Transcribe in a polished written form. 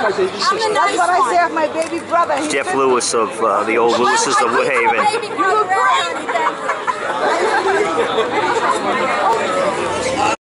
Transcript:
my baby sister. That's what I say of my baby brother. Jeff Lewis of the old Lewis's of Woodhaven. You look great.